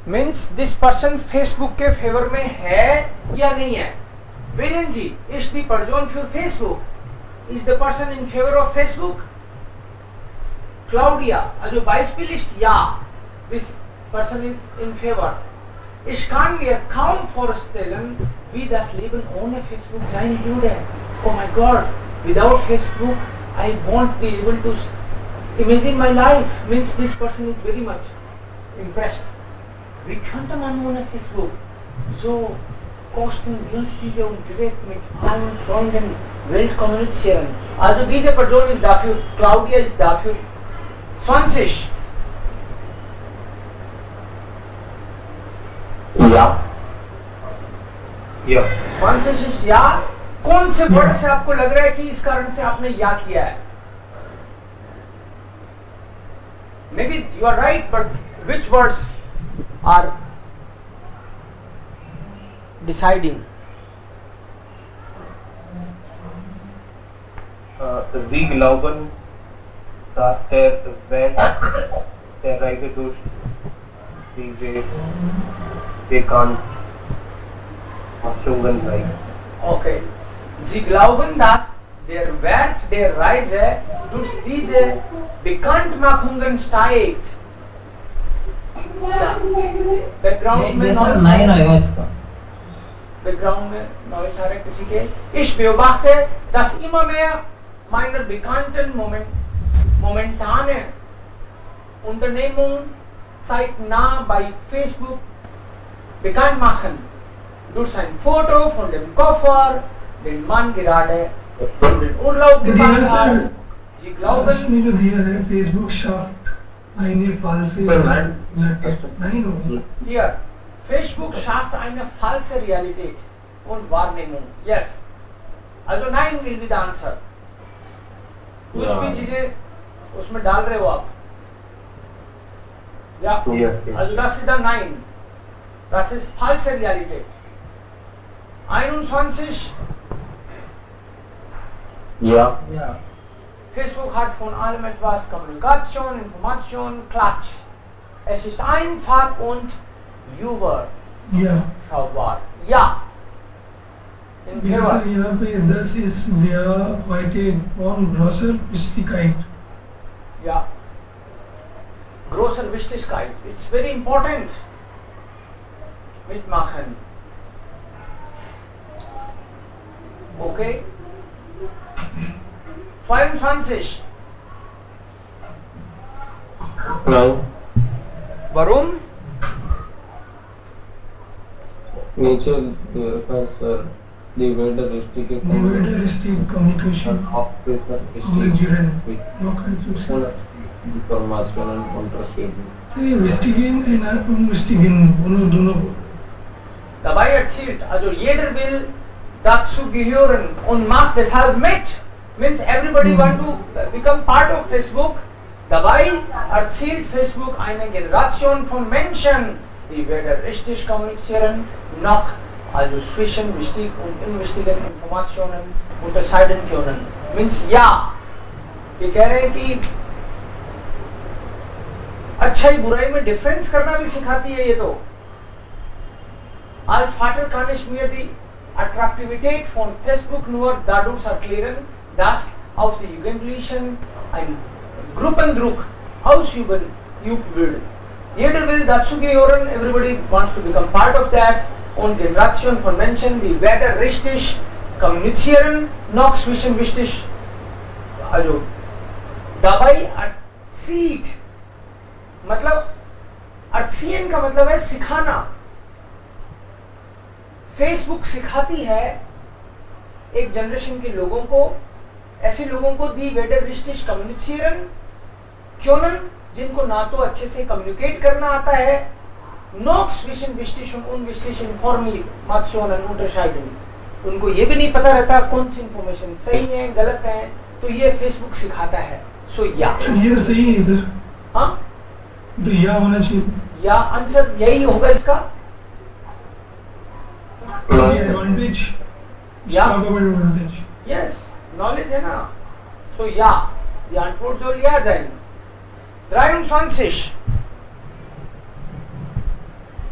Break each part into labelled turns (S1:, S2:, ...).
S1: Means this person Facebook के favour में है या नहीं है? Viren ji, ist die Person für Facebook? Is the person in favor of Facebook? Claudia, also Beispiel ist ja. This person is in favor. Ich kann mir kaum vorstellen, wie das Leben ohne Facebook sein würde. Oh my God, without Facebook, I won't be able to imagine my life. Means this person is very much impressed. Wie könnte man ohne Facebook so kostengünstige und direkt mit allen Freunden Welt kommunizieren? Also diese Person ist dafür, Claudia ist dafür. 20.
S2: Ja. Ja.
S1: 20 ist ja. कौन से word से आपको लग रहा है कि इस कारण से आपने या किया है? Maybe you are right, but which words are deciding?
S2: Sie glauben, dass Welt der Reise durch die Bekannten sei.
S1: Okay. Sie glauben, dass der Wert der Reise durch diese Bekanntmachungen steigt. Background में
S3: नहीं रहेगा इसका।
S1: Background में noise आ रहा है किसी के। Ich beobachte, dass immer mehr meiner bekannten momentane Unternehmungen zeitnah bei Facebook bekannt machen. Durch ein Foto von dem Koffer, den Mann gerade in den Urlaub gebracht hat. Sie glauben,
S4: Facebook schafft eine falsche
S1: Hier, Facebook schafft eine falsche Realität und Wahrnehmung. Yes. Also nein will be the answer. कुछ भी चीजें उसमें डाल रहे हो आप? Ja. Also das ist der Nein. Das ist falsche Realität. 21.
S2: Ja.
S3: Ja.
S1: Facebook hat von allem etwas, Kommunikation, Information, Klatsch. Es ist einfach und überschaubar. Ja. In favor.
S4: यहाँ पे das ist sehr weit von großer Wichtigkeit.
S1: Ja. Großer Wichtigkeit. It's very important. Mitmachen. Okay. 25.
S2: Nein.
S1: Warum?
S2: Nature refers the weather
S4: realistic communication origin
S2: information and contrasting.
S4: Investigen und investigen दोनों
S1: Dabei erzählt, also jeder will dazu gehören und macht deshalb mit. Means everybody want to become part of Facebook. Dabei erzielt Facebook eine Generation von Menschen, die weder richtig kommunizieren noch also zwischen wichtig und unwichtigen Informationen unterscheiden können. Means ja, ये कह रहे हैं कि अच्छाई बुराई में difference करना भी सिखाती है ये तो। Als Vater kann ich mir die Attraktivität von Facebook nur dadurch erklären, dass auf die Jugendlichen ein Gruppendruck ausgeübt wird. Jeder will dazu gehören, everybody wants to become part of that. Und Generation von Menschen, die weder richtig kommunizieren noch zwischenwichtig, also dabei erzieht, मतलब erziehen का मतलब है सिखाना। Facebook सिखाती है एक generation के लोगों को, ऐसे लोगों को दी weder richtig kommunizieren können, जिनको ना तो अच्छे से कम्युनिकेट करना आता है, noch zwischen wichtig und unwichtig Informationen unterscheiden. उनको ये भी नहीं पता रहता कौन सी इंफॉर्मेशन सही है गलत है, तो ये फेसबुक सिखाता है। सो या
S4: ये सही है इधर।
S1: हाँ,
S4: तो या होना चाहिए।
S1: या आंसर यही होगा इसका।
S4: एडवांटेज
S1: या
S4: एडवांटेज
S1: यस नॉलेज है ना। सो या die Antwort soll ja sein. 23.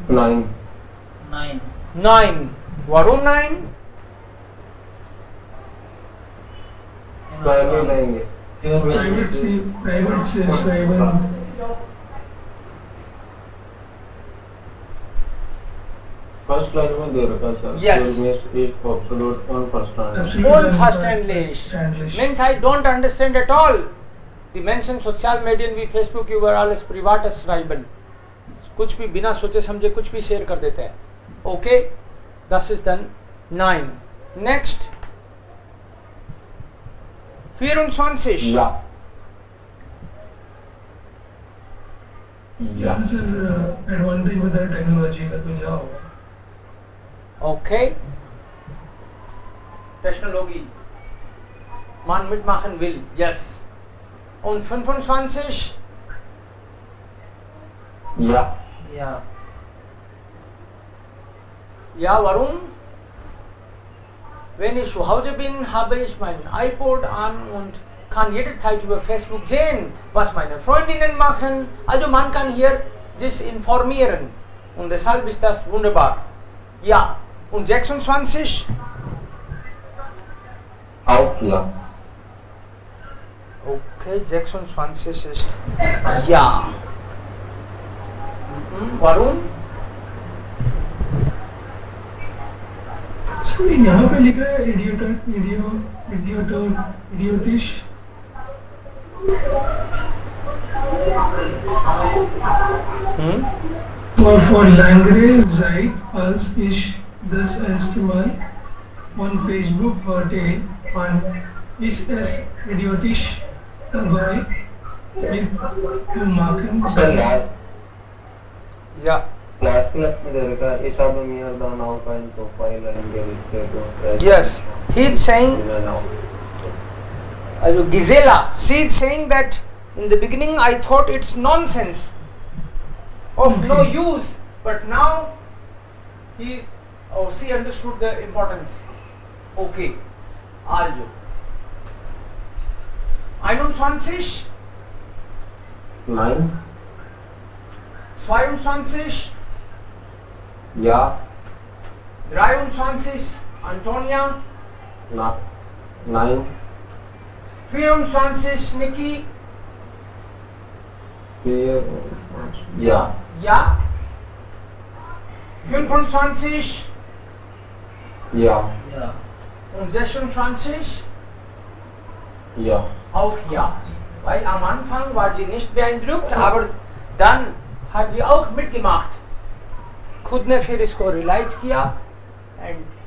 S2: 9.
S3: 9.
S1: 9. Varun 9.
S2: पहले लेंगे
S3: Pure
S4: Private
S3: waste.
S4: से Shaiban.
S2: फर्स्ट लाइन में दे रखा है sir
S1: Yes.
S2: is absolute on first line.
S4: Absolute
S1: On
S4: and
S1: first
S4: first
S1: English.
S4: English.
S1: Means I don't understand at all. Die Menschen sozial Medien wie Facebook überall ist privates schreiben. कुछ भी बिना सोचे समझे कुछ भी शेयर कर देते हैं. Okay, das ist dann 9. Next. 24.
S2: या
S4: यहाँ सर एडवांटेज बता टेक्नोलॉजी का तो क्या होगा?
S1: Okay. Technologie. Man mitmachen will. Yes. Und 25.
S2: या
S3: Ja.
S1: Ja, warum? Wenn ich zu Hause bin, habe ich mein iPod an und kann jederzeit über Facebook sehen, was meine Freundinnen machen. Also man kann hier sich informieren. Und deshalb ist das wunderbar. Ja. Und 26?
S2: auch ja
S1: Okay, 26 ist ja. Warum?
S4: Sir यहाँ पे लिखा है idiotish. और for language Zeit als ich das erste Mal von Facebook hörte, fand ich es idiotisch dabei mitzumachen.
S2: Sir last
S1: Ja.
S2: Last में दे रखा है इस album here the now kind profile and get
S1: Yes. He is saying, Gisela, she is saying that in the beginning I thought it's nonsense, of no use, but now he or she understood the importance. Okay. Also. 21,
S2: 9
S1: 22,
S2: ja
S1: 23, Antonia,
S2: 9
S1: 24, Nikki,
S2: 4 ja
S1: ja, 25
S2: ja
S3: Ja.
S1: und 26
S2: ja
S1: auch ja. Weil am Anfang war sie nicht beeindruckt, aber dann hat sie auch mitgemacht. खुद ने फिर इसको realise किया and